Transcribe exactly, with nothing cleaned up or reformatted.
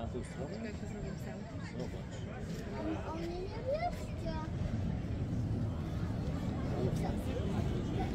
na tę stronę? Jak to zrobił sam? Zobacz. O mnie nie wiecie.